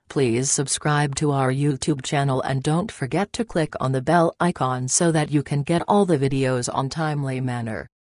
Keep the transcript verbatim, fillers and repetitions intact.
Please subscribe to our YouTube channel and don't forget to click on the bell icon so that you can get all the videos on timely manner.